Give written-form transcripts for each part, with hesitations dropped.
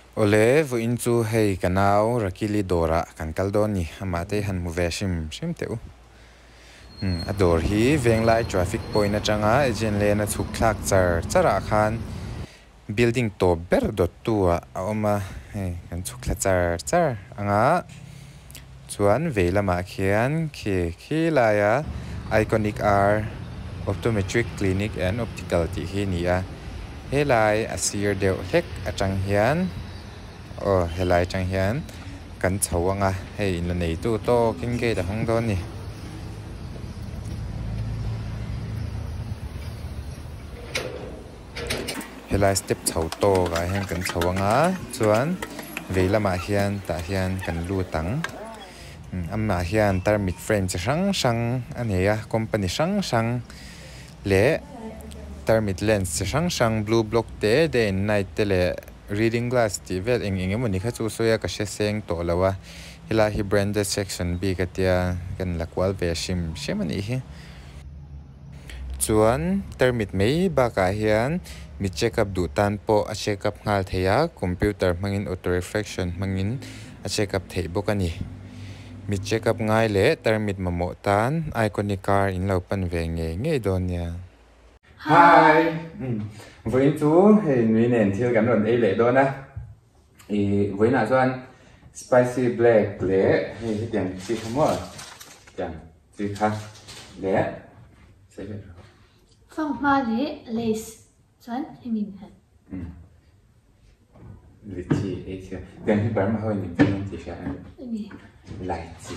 Ole vo in chu hei kanau rakili dora kan kaldoni amate han mu veshim shim teu ador hi venglai traffic point atanga ejen lena chu khlak chara khan building to ber dot tu a oma hei kan chu khla char anga chuan veilama khian khi laya iconic r optometric clinic and optical ti hi ni a helai asir deuh hlek atang hian helai chang hian kan chawanga hei in la nei tu to king ge da hong don ni helai step chho to ga hian kan chawanga chuan veilama hian ta hian kan lu tang amma hian thermic frame chi sang ania company sang le thermic lens chi sang blue block te day and night te le reading glass ti vel eng emoni kha chu soya ka she seng to lawa hila hi branded section b ka tia kan lakwal ve shemani hi chuan thermic mei ba ka hian mi check up du tan po a check up ngal theya computer mangin auto reflection mangin a check up thei bokani mi check up ngai le thermic mamo tan iconic car in lo pan ve nge donia Hi. Với chú thì người nền thiêu gắn luận ấy lệ đó nè. Thì với nào cho anh spicy black lệ thì tiền chị không mua. Tiền chị khác lệ. Sẽ biết. Phong hoa lệ lace. Chuẩn thì mình hả? Lệ chị ấy chứ. Tiền thì bấm mà hơi mình tiền chị sẽ ăn. Lại chị.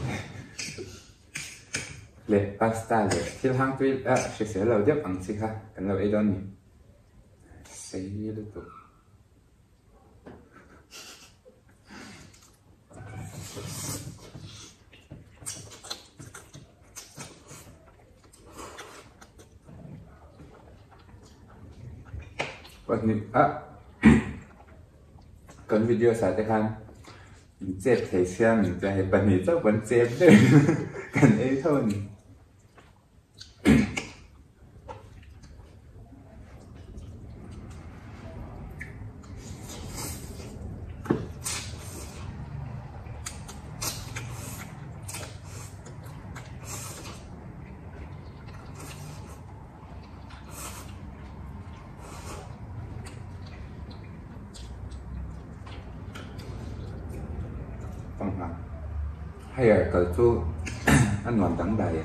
Lệ pasta lệ thiêu hang tuy sẽ lâu tiếp bằng chị khác. Cần lâu ấy đó nhỉ. Sẽ liên tục. Còn video sao thế khăn mình chép thấy xem mình cho hay bận thì chắc vẫn chép đấy cần ấy thôi hay là cởi chú anh làm đắng đầy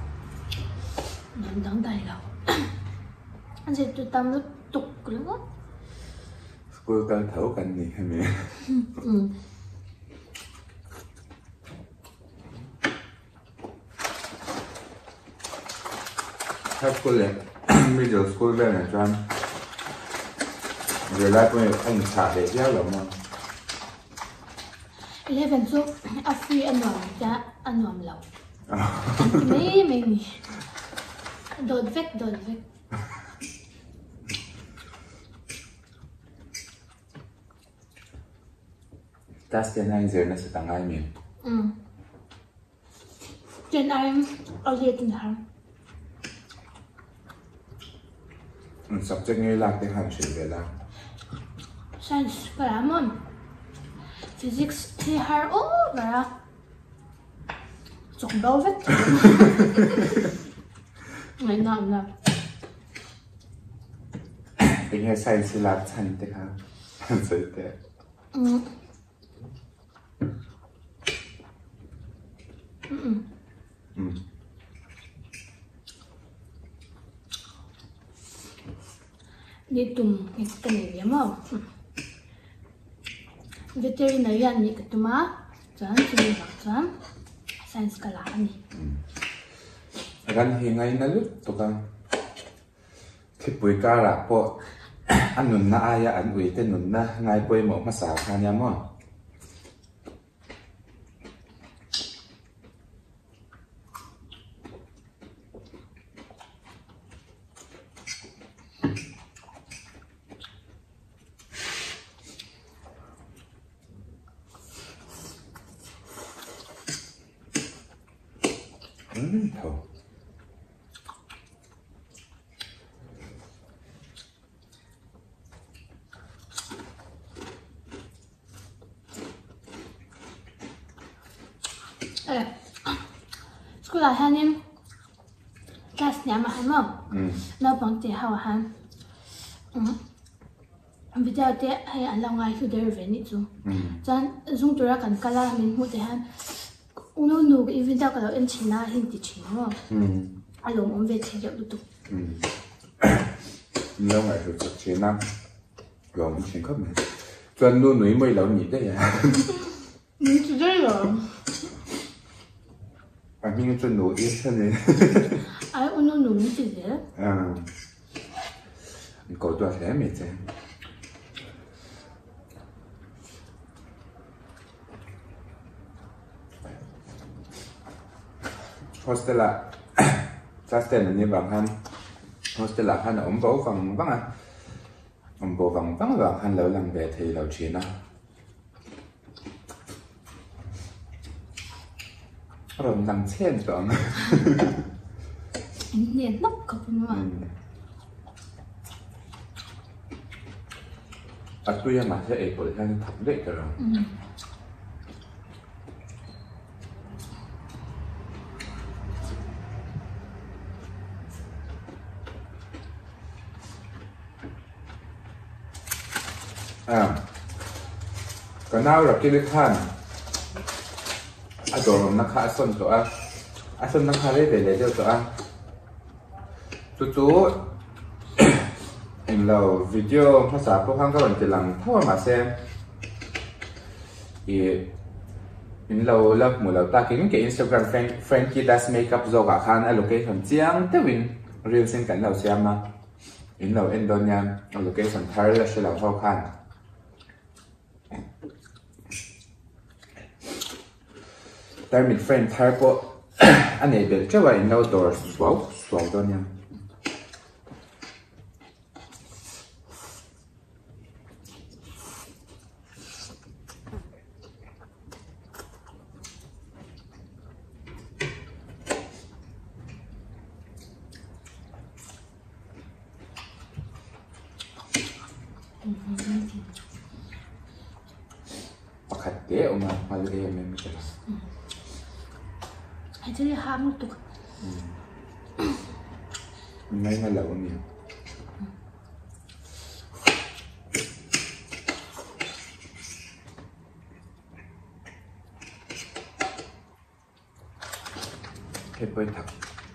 Làm đắng đầy đâu anh sẽ tụi tâm nó tục lắm á cô cần thấu cần gì hay mẹ hết cô liền bây giờ school về này cho anh rồi lại cô anh xả để theo lắm mà Eleven so a free anh làm lâu mấy đồn vết tas cái này giờ nó sẽ tăng ai miệng trên em ở liệt tình hả subject nghe lạc để hành xử về là science cái là môn physics thì hard và trồng đâu vết ngày nào là tiếng nghe science lạc thành thế hả rồi thế đi tùng cái này nhớ không veterinarian ni katuma chan chini chan science kala ani ran hi ngai na lut to ka khi pui ka ra po anun na aya an ui te nun na ngai poi mo ma sa kha nya mo thôi school là han em class nhà mà han mà nó bằng tiền hao han video te hay anh long ai thu der về nít chung chan dung tura kan kala min mu te han uno nu cái video ka lo en china hin ti chin mo along về thế được tụ lâu ngày rồi chụp chế năm rồi mình chuyển cấp này chân luôn núi mây lâu nhỉ đấy à mình chỉ đây rồi à nhưng chân núi ít hơn này ai uno nu mình chỉ thế à có tuổi thế mệt thế hostel là hostel là như bằng han hostel là han ổn bố vắng vắng à ổn bố vắng vắng là han lỡ làm về thì lỡ chuyện à rồi nằm trên tưởng nền nóc có bên ngoài à tôi mà sẽ ấy bởi han thẩm định rồi còn nào là cái khan đồ nó khá xuânตัวxuân nó khá đấy để lấy đượcตัวchú em lâu video ภาษาพวกข้างก็วันจะหลังเท่ามาเซมem lâu lớp mùa lâu ta kiếm cái Instagram Frankie Does Makeup zo cả khan allocation chiang te win real sen kan lâu xem mà em lâu Indonesia allocation thar là sẽ lâu thao khan tại mình friend thar po anh ấy biết cho vậy no door swell đó nha pakat dia oma malu dia memang jelas jadi ham tuh ngay ngay là con nhiều cái bơi thật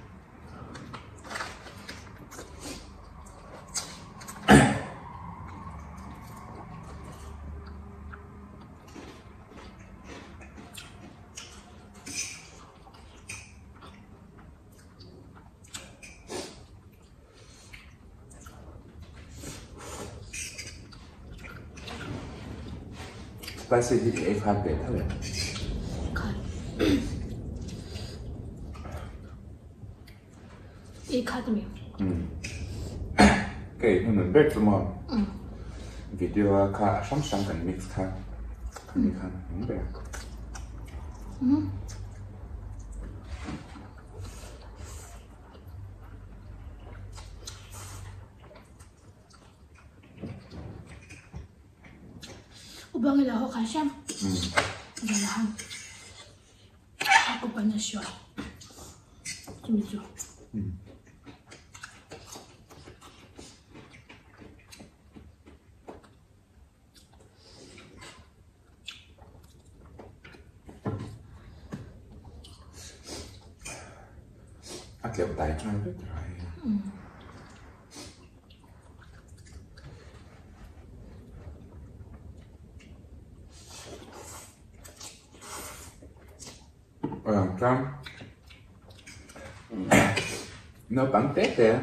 spicy thì em phan để thôi 이 카드미 cái mình biết rồi mà video cả sắm sắm cần mix cả cần mix không biết 우방이 나고 가시am 나한 하고 반나시와 재밌죠 kiểu tay cho biết rồi trong nó bắn tết kìa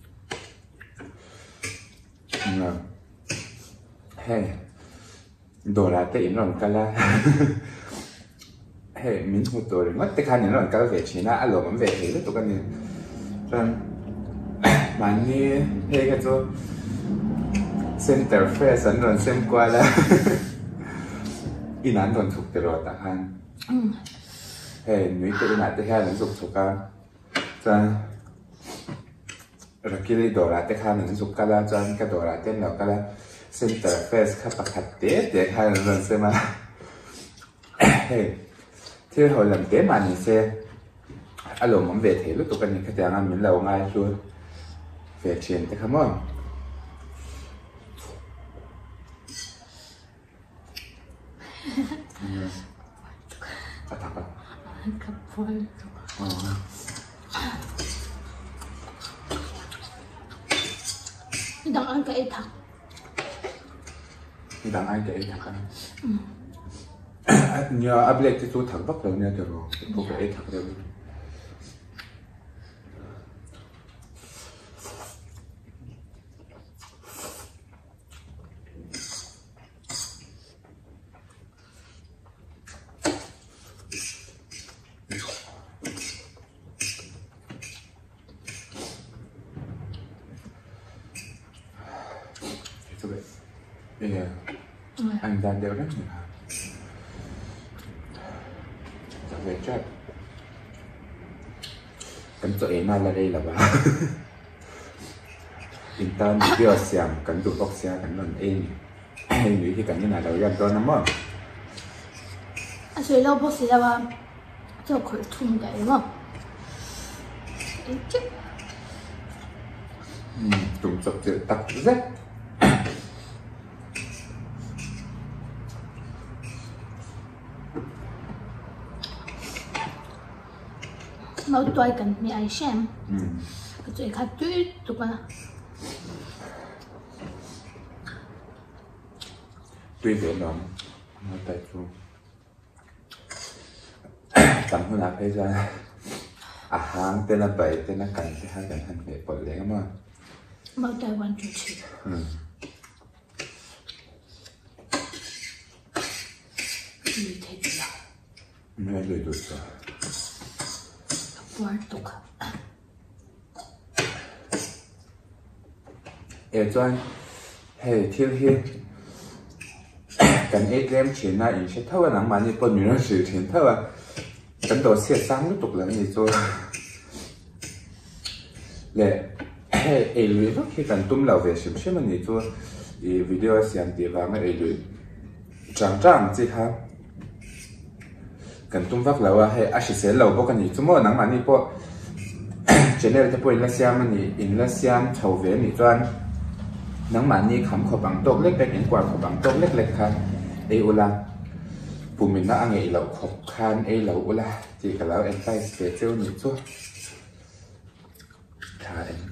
hey đồ là tết nó cả là hey mình một tuổi mất tết hai nó cả về chỉ là alo mình về thì rất tụi cái này trong mà như hey cái chỗ center fair sẵn rồi xem qua là in án còn thuộc từ rồi ta han hey nuôi cái này tới hai lần dục thuộc cả cho rồi kia đồ là tới hai lần dục cả là cho cái đồ là tên nào cả là center face khắp bạc hạt té để hai lần xem mà hey thì hồi làm kế mà nhìn xe alo mắm về thế lúc tụi cái này cái tiếng ăn miếng lẩu ngay luôn về chuyện thì không không thật à cặp phôi đang ăn cái thật đang ăn cái thật nhờ áp lực thì tôi thẳng bắt đầu nha được rồi không phải thật đâu anh đang đeo rất nhiều về chắc cần cho em là đây là bà intern video xem cần tụ bóc xe cần lần em nghĩ thì cần như nào đâu ra cho lắm không anh suy lâu bóc xe là cho khởi thùng cái đúng không chứ trùng sập chữ tập rất mau tuổi cần mi ai xem cái chuyện khác tuyết tụi con tuy vậy đó nó tại chung tầm hôm nào thấy ra hàng tên là bảy tên là cảnh thì hai cảnh hành để bật lên mà mau tuổi quan chủ chỉ như thế nào nghe lời được rồi Portugal. Cho hey thiếu hi cần ATM chuyển là ý sẽ thâu nắng mà như con người nó sử chuyển thâu cần đồ xe sáng lúc tục là gì rồi lệ hey lưỡi lúc khi cần tum lẩu về xem xem mình rồi video xem thì vào cái lưỡi trắng gì ha cần tum vác lẩu hay sẽ lẩu bao cái gì chúng nó nắng mà như po trên đây là po là xem mình in là xem thầu về mình toàn nắng mà như khám khó bằng tốt lết bên quả khó bằng tốt lết lệch khăn ấy là phụ mình đã ăn ấy lẩu khó khăn ấy lẩu là chỉ cả lẩu em tay để treo nhịp xuống thà em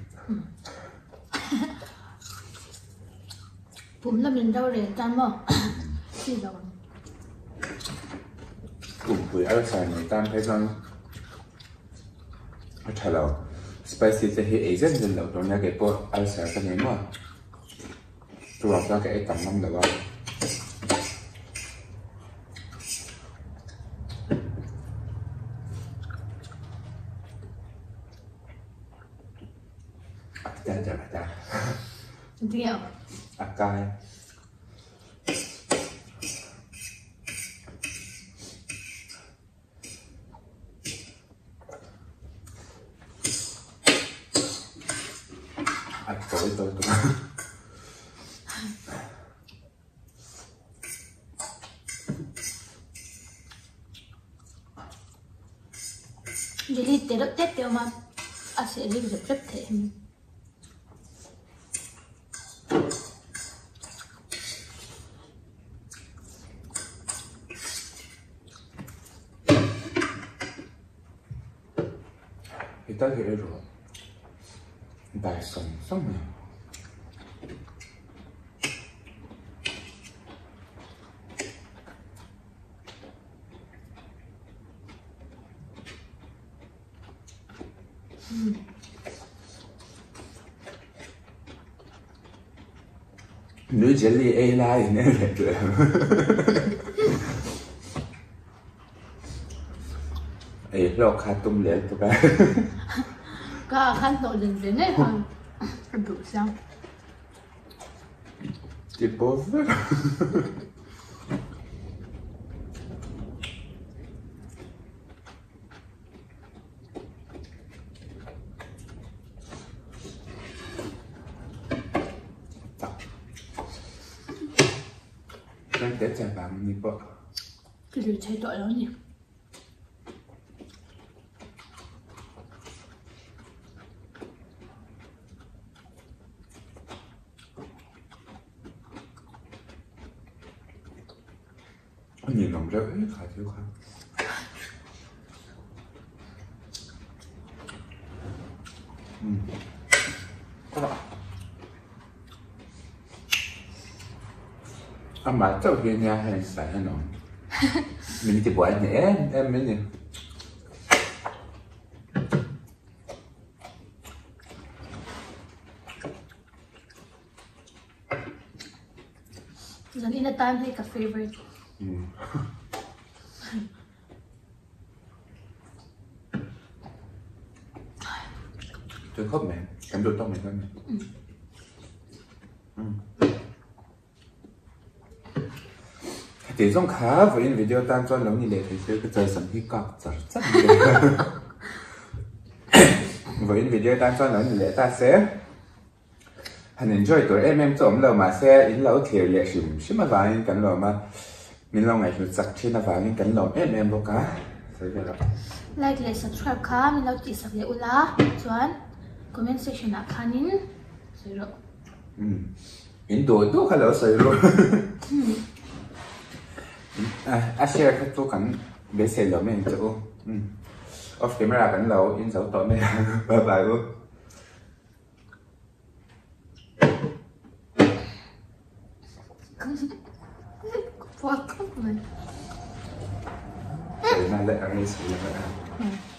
phụ là mình đâu để tan mà gì đâu cùng với áo xài này tan thấy rằng thà lẩu spicy thì ấy rất là lẩu trong nhà cái po áo xài cái này mà rồi ra cái tầm năm là bao chà điều cay tôi jadi tidak tete mà sẽ đi được rất thế thì tới thì rồi đại cần sống này nữ jelly A line nữa là được ấy lo khát tung liền tụi cái cả khăn tổ đình đến đấy còn đủ sao chỉ bố để trả bằng như vậy cái điều chạy tội đó nhỉ nhìn nồng rất ít khá thiếu khá mà cháu kia nha hay xài nó mình thì bỏ nhẹ em mới nhỉ Then in a time like a favorite. Tôi khóc mẹ, em được tông mẹ thôi mẹ. Thì giống khá với những video tan cho lâu như thế thì cái trời sẵn hi cọc rất nhiều. Với những video tan cho lâu như thế ta sẽ hẳn enjoy tuổi em trộm lâu mà sẽ in lâu thiểu lệ xíu mà vào những cảnh lâu mà mình lâu ngày chụp sạch trên là vào những cảnh lâu em đâu cả. Like le subscribe khá mình lâu chỉ sắp lệ ula chuan comment section ạ khanin rồi rồi. In đồ khá lâu rồi rồi. Share các chỗ cảnh để xem lâu mình chỗ. Off camera cảnh lâu in dấu tỏ này. Bye bye luôn. Fuck man. Để lại ăn đi xử lý lại.